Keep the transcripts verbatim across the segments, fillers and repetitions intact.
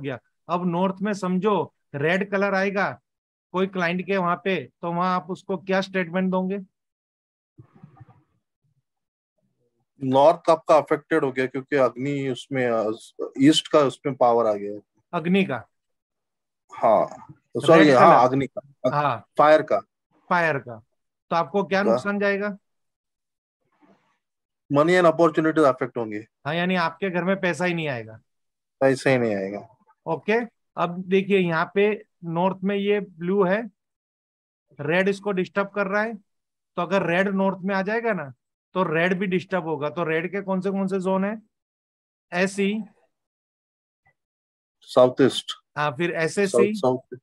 गया। अब नॉर्थ में समझो रेड कलर आएगा कोई क्लाइंट के वहां पे, तो वहां आप उसको क्या स्टेटमेंट दोगे? नॉर्थ आपका अफेक्टेड हो गया क्योंकि अग्नि उसमें, ईस्ट का उसमें पावर आ गया। अग्नि का, हाँ सॉरी, रेड हाँ कलर, अग्नि का, हाँ, फायर का। फायर का। तो आपको क्या का नुकसान जाएगा? मनी एंड अपॉर्चुनिटीज अफेक्ट होंगे। हाँ, यानी आपके घर में पैसा ही नहीं आएगा। पैसा ही नहीं आएगा। ओके। अब देखिए यहाँ पे नॉर्थ में ये ब्लू है, रेड इसको डिस्टर्ब कर रहा है। तो अगर रेड नॉर्थ में आ जाएगा ना, तो रेड भी डिस्टर्ब होगा। तो रेड के कौन से कौन से जोन है? S E, south east. हाँ, फिर S S C south south.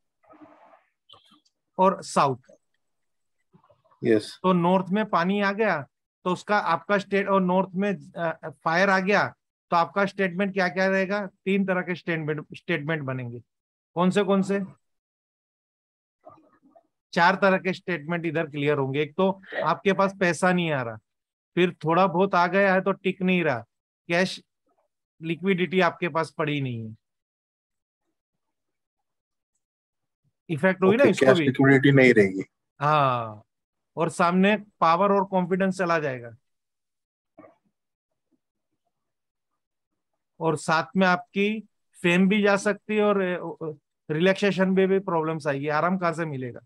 और साउथ। यस। तो नॉर्थ में पानी आ गया, तो उसका आपका स्टेट, और नॉर्थ में फायर आ गया, तो आपका स्टेटमेंट क्या क्या रहेगा? तीन तरह के स्टेटमेंट स्टेटमेंट बनेंगे। कौन से कौन से? चार तरह के स्टेटमेंट इधर क्लियर होंगे। एक तो आपके पास पैसा नहीं आ रहा, फिर थोड़ा बहुत आ गया है तो टिक नहीं रहा, कैश लिक्विडिटी आपके पास पड़ी नहीं है। इफेक्ट हुई ना ओके, इसको कैश भी। लिक्विडिटी नहीं रहेगी। हाँ, और सामने पावर और कॉन्फिडेंस चला जाएगा, और साथ में आपकी फेम भी जा सकती है, और रिलैक्सेशन में भी प्रॉब्लम्स आएगी। आराम कहाँ से मिलेगा?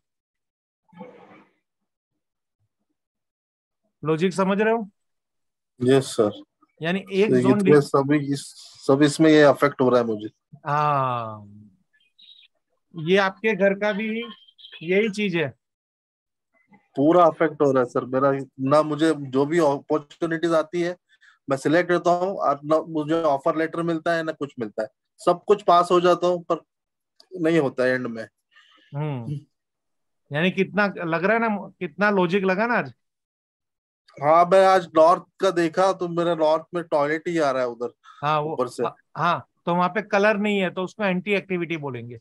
लॉजिक समझ रहे हो? Yes sir. यानी एक ये जोन तो डि... मैं सभी इस सब इसमें ये अफेक्ट हो रहा है मुझे। हाँ, ये आपके घर का भी यही चीज है। पूरा अफेक्ट हो रहा है सर मेरा। ना मुझे जो भी अपॉर्चुनिटीज आती है मैं सिलेक्ट करता हूँ, और ना मुझे ऑफर लेटर मिलता है ना कुछ मिलता है। सब कुछ पास हो जाता हूँ पर नहीं होता है एंड में। हम्म। यानी कितना लग रहा है ना, कितना लॉजिक लगा ना आज। हाँ मैं आज नॉर्थ का देखा तो मेरा नॉर्थ में टॉयलेट ही आ रहा है उधर, हाँ वो, ऊपर से। हाँ, तो वहां पे कलर नहीं है तो उसको एंटी एक्टिविटी बोलेंगे।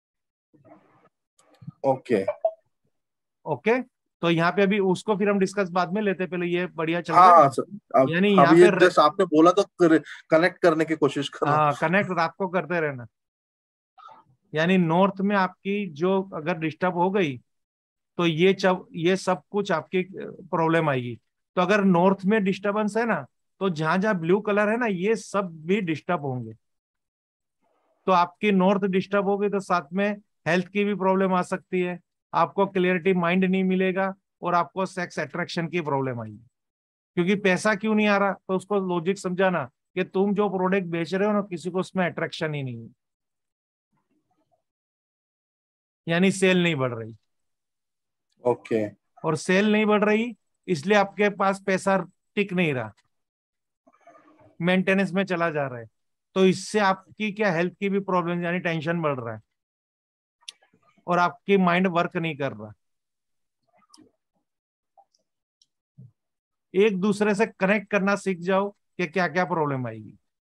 ओके। ओके। तो यहाँ पे अभी उसको फिर हम डिस्कस बाद में लेते, पहले ये बढ़िया चल हाँ रहा हाँ है। सर, अब यानी अब यहाँ ये पे रे- जस्ट आपने बोला तो कनेक्ट करने की कोशिश कर रहा हाँ, हूँ। कनेक्ट रात को करते रहना। यानी नॉर्थ में आपकी जो अगर डिस्टर्ब हो गई, तो ये जब ये सब कुछ आपकी प्रॉब्लम आएगी। तो अगर नॉर्थ में डिस्टर्बेंस है ना, तो जहां जहां ब्लू कलर है ना, ये सब भी डिस्टर्ब होंगे। तो आपकी नॉर्थ डिस्टर्ब होगी तो साथ में हेल्थ की भी प्रॉब्लम आ सकती है, आपको क्लियरिटी माइंड नहीं मिलेगा, और आपको सेक्स अट्रैक्शन की प्रॉब्लम आएगी। क्योंकि पैसा क्यों नहीं आ रहा, तो उसको लॉजिक समझाना कि तुम जो प्रोडक्ट बेच रहे हो ना, किसी को उसमें अट्रैक्शन ही नहीं है, यानी सेल नहीं बढ़ रही। ओके। और सेल नहीं बढ़ रही, इसलिए आपके पास पैसा टिक नहीं रहा, मेंटेनेंस में चला जा रहा है। तो इससे आपकी क्या हेल्थ की भी प्रॉब्लम, यानी टेंशन बढ़ रहा है, और आपकी माइंड वर्क नहीं कर रहा। एक दूसरे से कनेक्ट करना सीख जाओ कि क्या क्या प्रॉब्लम आएगी।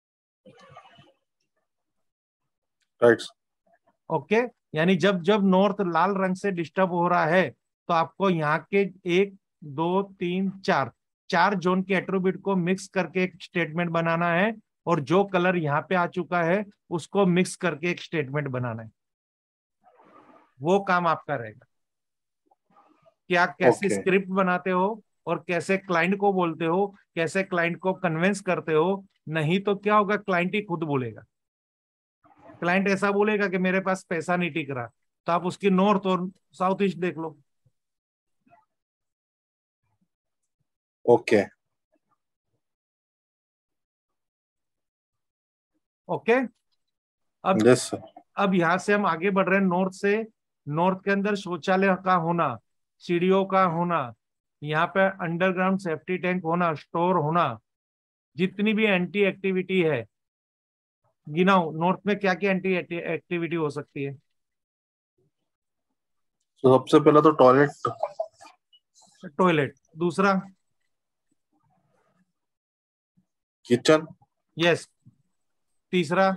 राइट। ओके। यानी जब जब नॉर्थ लाल रंग से डिस्टर्ब हो रहा है, तो आपको यहाँ के एक, दो, तीन, चार, चार जोन के एट्रीब्यूट को मिक्स करके एक स्टेटमेंट बनाना है, और जो कलर यहाँ पे आ चुका है उसको मिक्स करके एक स्टेटमेंट बनाना है। वो काम आपका रहेगा कि आप कैसे ओके। स्क्रिप्ट बनाते हो, और कैसे क्लाइंट को बोलते हो, कैसे क्लाइंट को कन्विंस करते हो। नहीं तो क्या होगा, क्लाइंट ही खुद बोलेगा। क्लाइंट ऐसा बोलेगा कि मेरे पास पैसा नहीं टिक रहा, तो आप उसकी नॉर्थ और साउथ ईस्ट देख लो। ओके। ओके। अब यस सर। अब यहां से हम आगे बढ़ रहे हैं नॉर्थ से। नॉर्थ के अंदर शौचालय का होना, सीढ़ियों का होना, यहाँ पे अंडरग्राउंड सेफ्टी टैंक होना, स्टोर होना, जितनी भी एंटी एक्टिविटी है, गिनाओ नॉर्थ में क्या क्या एंटी एक्टिविटी हो सकती है। तो सबसे पहला तो टॉयलेट। टॉयलेट, दूसरा? किचन। यस। तीसरा?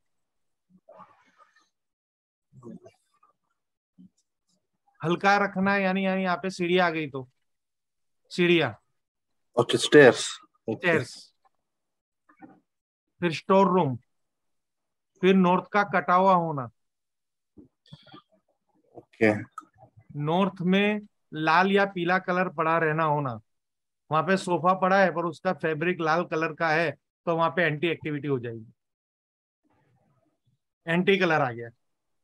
हल्का रखना है, यानी यानी यहाँ पे सीढ़ी आ गई तो सीढ़ियाँ, ओके, स्टेयर्स। ओके। स्टेयर्स। फिर स्टोर रूम, फिर नॉर्थ का कटा हुआ होना, ओके नॉर्थ में लाल या पीला कलर पड़ा रहना होना, वहां पे सोफा पड़ा है पर उसका फैब्रिक लाल कलर का है, तो वहां पे एंटी एक्टिविटी हो जाएगी, एंटी कलर आ गया।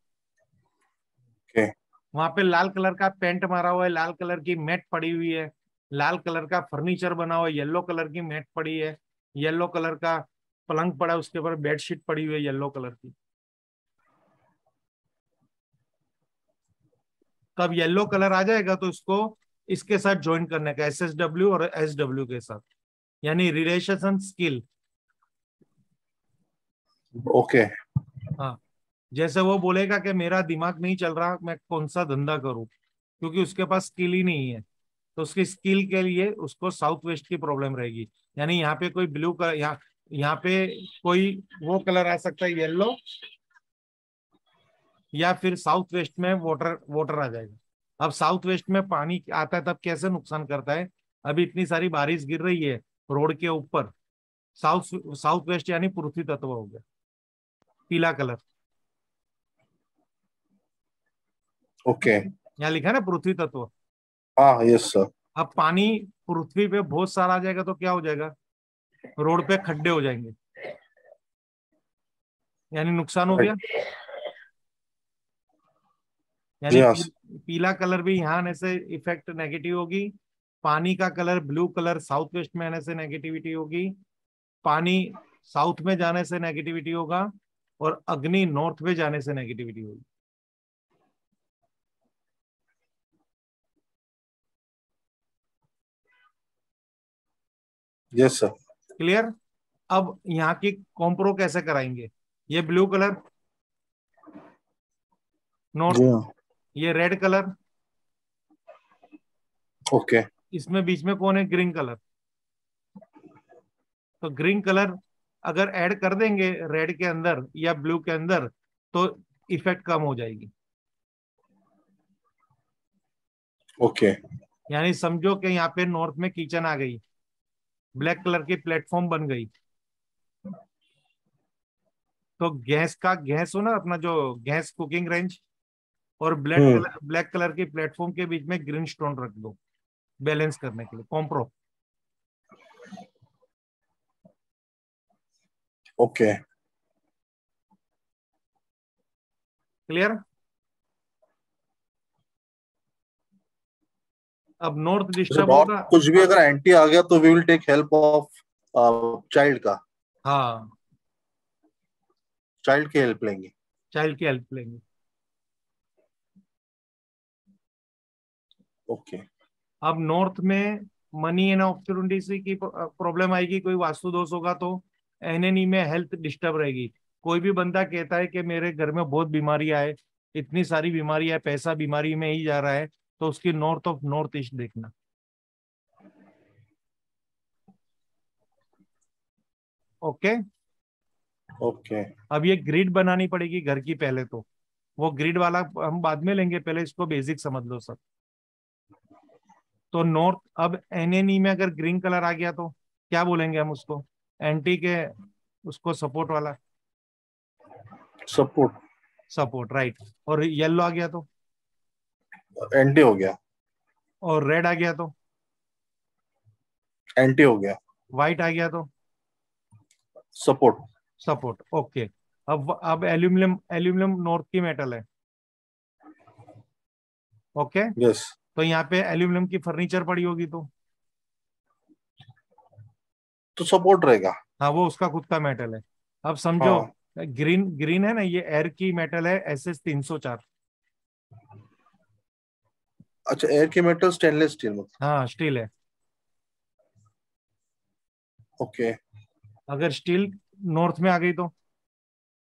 ओके वहां पे लाल कलर का पेंट मारा हुआ है, लाल कलर की मैट पड़ी हुई है, लाल कलर का फर्नीचर बना हुआ है, येलो कलर की मैट पड़ी है, येलो कलर का पलंग पड़ा है, उसके ऊपर बेडशीट पड़ी हुई है येलो कलर की। तब येलो कलर आ जाएगा तो इसको इसके साथ ज्वाइन करने का, एस एस डब्ल्यू और एस डब्ल्यू के साथ, यानी रिलेशन स्किल। ओके हाँ, जैसे वो बोलेगा कि मेरा दिमाग नहीं चल रहा, मैं कौन सा धंधा करूं, क्योंकि उसके पास स्किल ही नहीं है, तो उसकी स्किल के लिए उसको साउथ वेस्ट की प्रॉब्लम रहेगी। यानी यहाँ पे कोई ब्लू कलर, यहाँ यहाँ पे कोई वो कलर आ सकता है येलो, या फिर साउथ वेस्ट में वाटर वाटर आ जाएगा। अब साउथ वेस्ट में पानी आता है तब कैसे नुकसान करता है, अभी इतनी सारी बारिश गिर रही है रोड के ऊपर, साउथ साउथ वेस्ट यानी पृथ्वी तत्व हो गया, पीला कलर, ओके यहाँ लिखा है ना पृथ्वी तत्व। हाँ यस सर अब पानी पृथ्वी पे बहुत सारा आ जाएगा तो क्या हो जाएगा, रोड पे खड्डे हो जाएंगे, यानी नुकसान हो गया। जी यानी हाँ पी, पीला कलर भी यहाँ आने से इफेक्ट नेगेटिव होगी, पानी का colour blue colour south west में आने से नेगेटिविटी होगी, पानी साउथ में जाने से नेगेटिविटी होगा, और अग्नि नॉर्थ में जाने से नेगेटिविटी होगी। Yes sir clear. अब यहाँ की कॉम्प्रो कैसे कराएंगे, ये ब्लू कलर नॉर्थ, जी हाँ ये रेड कलर, ओके इसमें बीच में कौन है, ग्रीन कलर। तो ग्रीन कलर अगर ऐड कर देंगे रेड के अंदर या ब्लू के अंदर तो इफेक्ट कम हो जाएगी। ओके यानी समझो कि यहाँ पे नॉर्थ में किचन आ गई, ब्लैक कलर की प्लेटफॉर्म बन गई, तो गैस का गैस हो ना अपना जो गैस कुकिंग रेंज, और black hmm colour black colour की प्लेटफॉर्म के बीच में ग्रीन स्टोन रख दो बैलेंस करने के लिए, कॉम्प्रो। Okay clear. अब नॉर्थ जैसे डिस्टर्ब नॉर्थ होगा। कुछ भी अगर एंटी आ गया तो we will take help of child का हाँ, चाइल्ड की हेल्प लेंगे चाइल्ड की हेल्प लेंगे। ओके अब नॉर्थ में मनी एंड अपॉर्चुनिटी की प्रॉब्लम आएगी, कोई वास्तु दोष होगा तो एनएनई में हेल्थ डिस्टर्ब रहेगी। कोई भी बंदा कहता है कि मेरे घर में बहुत बीमारियां है, इतनी सारी बीमारी है, पैसा बीमारी में ही जा रहा है, तो उसकी नॉर्थ ऑफ नॉर्थ ईस्ट देखना। ओके। ओके अब ये ग्रिड बनानी पड़ेगी घर की पहले, तो वो ग्रिड वाला हम बाद में लेंगे, पहले इसको बेसिक समझ लो सब। तो नॉर्थ, अब एनएनई में अगर ग्रीन कलर आ गया तो क्या बोलेंगे हम उसको, एंटी के उसको सपोर्ट वाला, सपोर्ट सपोर्ट राइट। और येलो आ गया तो, एंटी हो गया और रेड आ गया तो, एंटी हो गया व्हाइट आ गया तो सपोर्ट सपोर्ट। ओके। अब अब एल्यूमिनियम, एल्यूमिनियम नॉर्थ की मेटल है। ओके। यस तो यहाँ पे एल्यूमिनियम की फर्नीचर पड़ी होगी तो, तो सपोर्ट रहेगा हाँ वो उसका खुद का मेटल है। अब समझो, हाँ ग्रीन ग्रीन है ना, ये एयर की मेटल है, एस एस तीन सौ चार। अच्छा एयर की मेटल स्टेनलेस स्टील मतलब हाँ स्टील है। ओके अगर स्टील नॉर्थ में आ गई तो